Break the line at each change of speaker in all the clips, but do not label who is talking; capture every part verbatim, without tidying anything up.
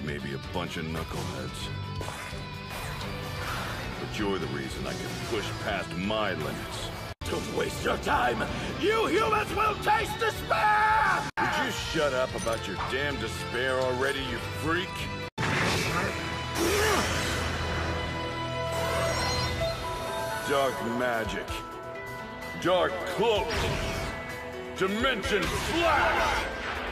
may be a bunch of knuckleheads. But you're the reason I can push past my limits.
Don't waste your time! You humans will taste despair!
Would you shut up about your damn despair already, you freak? Dark magic. Dark cloak. Dimension flash!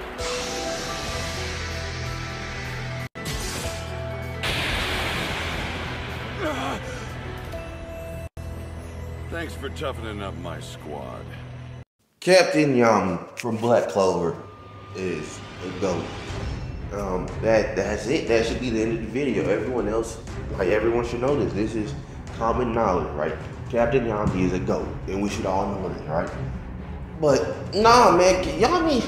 Thanks for toughening up my squad.
Captain Yami from Black Clover is a GOAT. Um, that that's it. That should be the end of the video. Everyone else, like everyone should know this. This is common knowledge, right? Captain Yami is a GOAT, and we should all know this, right? But nah, man, Yami,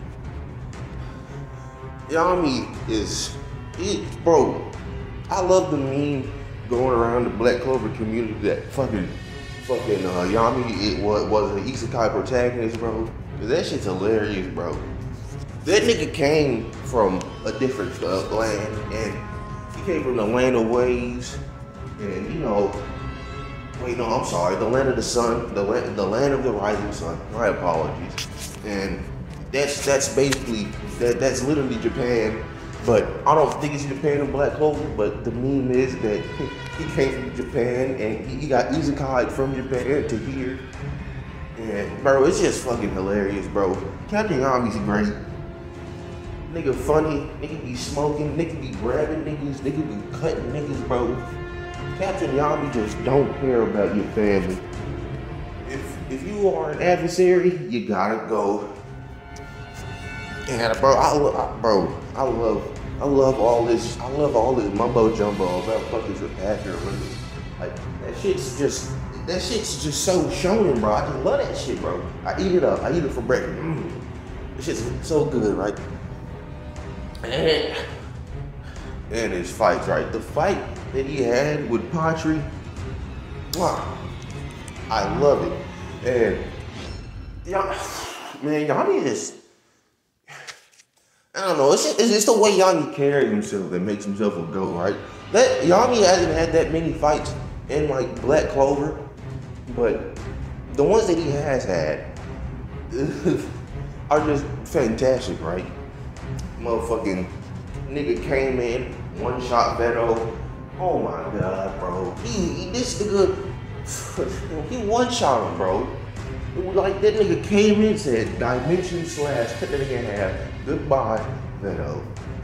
Yami is, it, bro. I love the meme going around the Black Clover community that fucking, fucking uh, Yami it was was an isekai protagonist, bro. Cause that shit's hilarious, bro. That nigga came from a different uh, land, and he came from the land of waves, and you know, wait, no, I'm sorry, the land of the sun, the land, the land of the rising sun. My apologies. And that's that's basically that that's literally Japan, but I don't think it's Japan in Black Clover. But the meme is that he came from Japan and he got isekai from Japan to here, and bro, it's just fucking hilarious, bro. Captain Yami's great. Nigga funny, nigga be smoking, nigga be grabbing niggas, nigga be cutting niggas, bro. Captain Yami just don't care about your family. If if you are an adversary, you gotta go. And bro, I, I bro, I love, I love all this, I love all this mumbo jumbo about fucking Apache or whatever. Like that shit's just, that shit's just so shonen, bro. I just love that shit, bro. I eat it up. I eat it for breakfast. Mm. This shit's so good, right? And, and his fights, right? The fight that he had with Patry, wow, I love it. And y'all, man, Yami is, I don't know, it's just, it's just the way Yami carries himself that makes himself a GOAT, right? That Yami hasn't had that many fights in like Black Clover, but the ones that he has had are just fantastic, right? Motherfucking nigga came in, one shot Veto. Oh my god, bro. He, he this nigga, he one shot him, bro. It was like that nigga came in, said dimension slash, cut that nigga in half. Goodbye, Veto.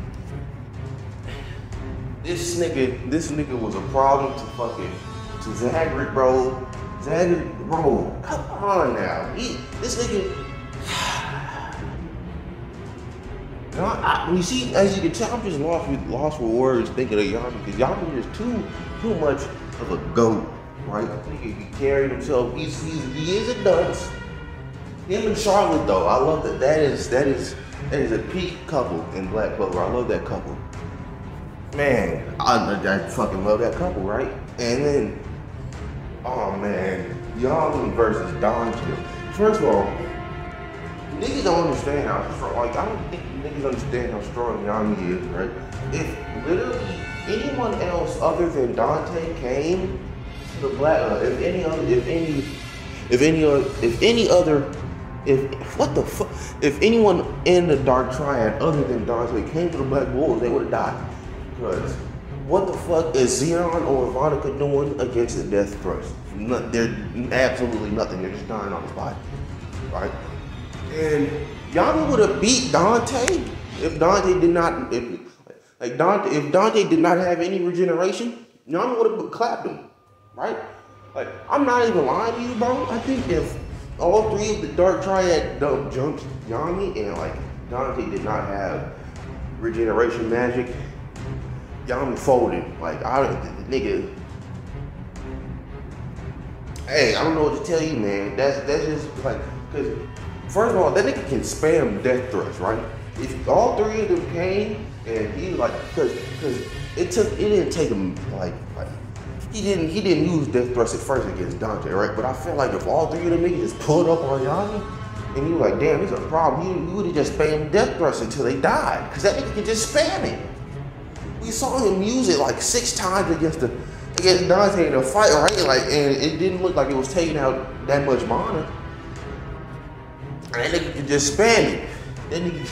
This nigga, this nigga was a problem to fucking to Zagreus, bro. Zagreus, bro. Come on now. He, this nigga. No, I, you see, as you can tell, I'm just lost with lost for words thinking of Yami, because Yami is too too much of a GOAT, right? He, he carried himself. He's, he's he is a dunce. Him and Charlotte, though, I love that. That is that is that is a peak couple in Black Clover. I love that couple. Man, I, I fucking love that couple, right? And then, oh man, Yami versus Dante. First of all, niggas don't understand how strong, like, I don't think niggas understand how strong Yami is, right? If literally anyone else other than Dante came to the Black, uh, if any other, if any, if any other, if any other, if, what the fuck, if anyone in the Dark Triad other than Dante came to the Black Wolves, they would have died. Because what the fuck is Xenon or Ivanica doing against the Death Thrust? No, they're absolutely nothing, they're just dying on the spot, right? And Yami would have beat Dante if Dante did not, if, like Dante, if Dante did not have any regeneration, Yami would have clapped him, right? Like, I'm not even lying to you, bro. I think if all three of the Dark Triad jumped Yami and like Dante did not have regeneration magic, Yami folded. Like, I don't, nigga. Hey, I don't know what to tell you, man. That's that's just like, cause. First of all, that nigga can spam Death Thrust, right? If all three of them came and he like, cause, cause it took, it didn't take him like, like he didn't, he didn't use Death Thrust at first against Dante, right? But I feel like if all three of them niggas just pulled up on Yami and you like, damn, this is a problem, you, you would have just spammed Death Thrust until they died, cause that nigga can just spam it. we saw him use it like six times against the against Dante in a fight, right? Like, and it didn't look like it was taking out that much mana. And that nigga could just spam it. That nigga,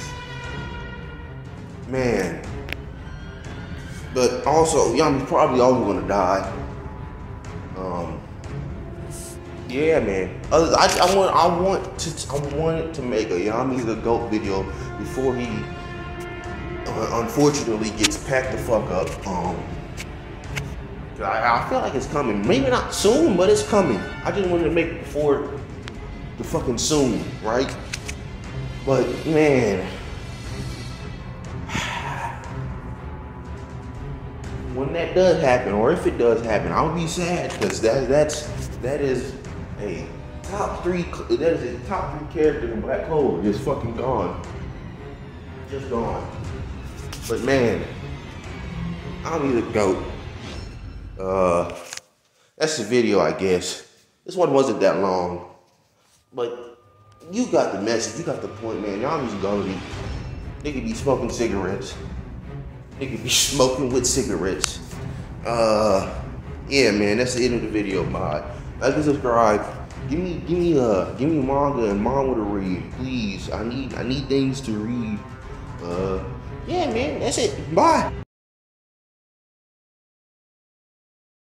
man. But also, Yami's probably always gonna die. Um, yeah, man. Other, I, I want, I want to, I wanted to make a Yami the GOAT video before he, uh, unfortunately, gets packed the fuck up. Um, I, I feel like it's coming. Maybe not soon, but it's coming. I just wanted to make it before the fucking soon, right? But man. When that does happen, or if it does happen, I'll be sad because that that's that is a top three. That is a top three character in Black Clover. Just fucking gone, just gone. But man, I'll be the GOAT. Uh, that's the video, I guess. This one wasn't that long, but you got the message. You got the point, man. Y'all just gonna be. They could be smoking cigarettes. They could be smoking with cigarettes. Uh, yeah, man, that's the end of the video. Bye. Like and subscribe. Give me, give me, uh, give me manga and manga to read, please. I need, I need things to read. Uh, yeah, man, that's it. Bye.